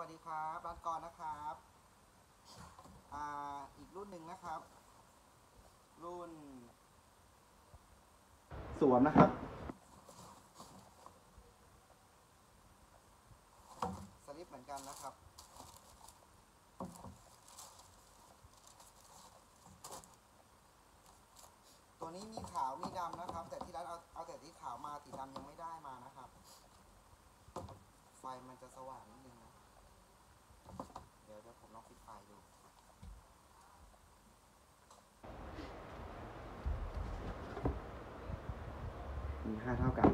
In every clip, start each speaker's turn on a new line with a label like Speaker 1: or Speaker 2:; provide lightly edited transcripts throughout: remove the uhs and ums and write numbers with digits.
Speaker 1: วัสดีครับร้านกรนะครับอีกรุ่นหนึ่งนะครับรุ่น
Speaker 2: สวมนะครับ
Speaker 1: สลิปเหมือนกันนะครับตัวนี้มีขาวมีดำนะครับแต่ที่ร้านเอาแต่ที่ขาวมาสีดำยังไม่ได้มานะครับไฟมันจะสว่างนิดนึงนะเดี๋ยวผมลองปิดไฟดู
Speaker 2: มีค่าเท่ากัน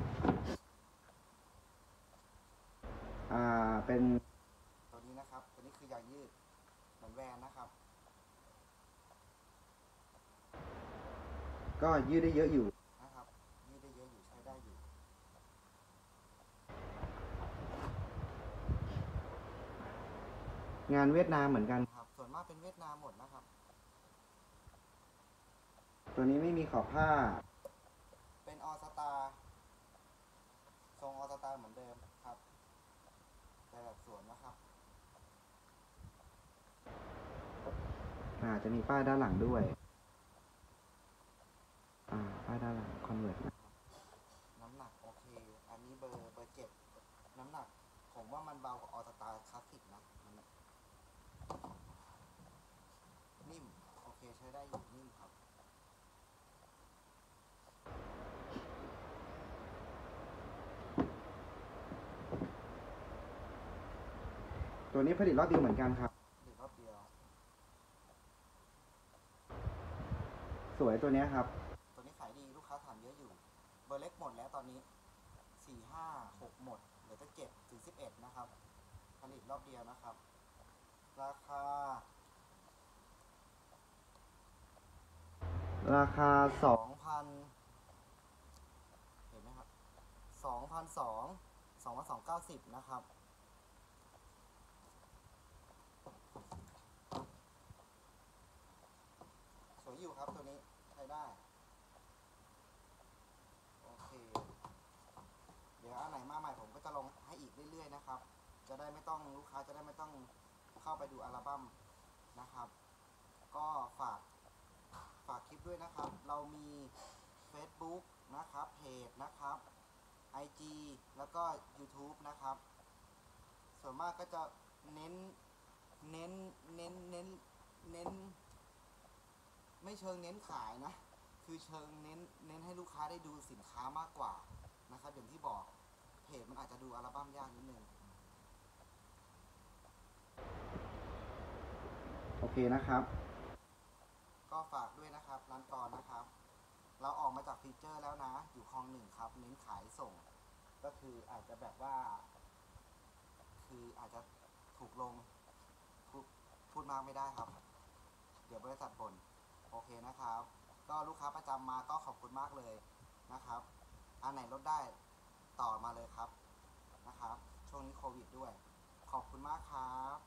Speaker 2: เป็น
Speaker 1: ตัวนี้นะครับตัวนี้คือยางยืดเหมือนแวนนะครับ
Speaker 2: ก็ยืดได้เยอะอยู่
Speaker 1: นะครับยืดได้เยอะอยู่ใช้ได้อยู่
Speaker 2: งานเวียดนามเหมือนกัน
Speaker 1: ครับส่วนมากเป็นเวียดนามหมดนะครับ
Speaker 2: ตัวนี้ไม่มีขอบผ้า
Speaker 1: เป็นออสตาทรงออสตาเหมือนเดิมครับแต่แบบสวนนะครับ
Speaker 2: จะมีป้ายด้านหลังด้วยป้ายด้านหลังคอนเวิร์ต
Speaker 1: น้ำหนักโอเคอันนี้เบอร์7น้ำหนักผมว่ามันเบากว่าออสตาคลาสสิกนะมันนิ่มโอเคใช้ได้อยู่นิ่มครับ
Speaker 2: ตัวนี้ผลิตรอบเดียวเหมือนกันครับ
Speaker 1: หรือรอบเดียว
Speaker 2: สวยตัวนี้ครับ
Speaker 1: ตัวนี้ขายดีลูกค้าถามเยอะอยู่เบอร์เล็กหมดแล้วตอนนี้4 5 6หมดเหลือแต่7 ถึง 11นะครับผลิตรอบเดียวนะครับราคา2,000เห็นไหมครับ2,290นะครับสวยอยู่ครับตัวนี้ใช้ได้โอเคเดี๋ยวอันไหนมาใหม่ผมก็จะลงให้อีกเรื่อยๆนะครับจะได้ไม่ต้องลูกค้าจะได้ไม่ต้องเข้าไปดูอัลบั้มนะครับก็ฝากคลิปด้วยนะครับเรามี Facebook นะครับเพจนะครับ IG แล้วก็ YouTube นะครับส่วนมากก็จะเน้นเน้นเน้นเน้นเน้นไม่เชิงเน้นขายนะคือเชิงเน้นให้ลูกค้าได้ดูสินค้ามากกว่านะครับอย่างที่บอกเพจมันอาจจะดูอัลบั้มยากนิดนึง
Speaker 2: โอเคนะครับ
Speaker 1: ก็ฝากด้วยนะครับร้านกรนะครับเราออกมาจากฟีเจอร์แล้วนะอยู่คลอง1ครับเน้นขายส่งก็คืออาจจะแบบว่าคืออาจจะถูกลงพูดมากไม่ได้ครับเดี๋ยวบริษัทบ่นโอเคนะครับก็ลูกค้าประจำมาก็ขอบคุณมากเลยนะครับอันไหนลดได้ต่อมาเลยครับนะครับช่วงนี้โควิดด้วยขอบคุณมากครับ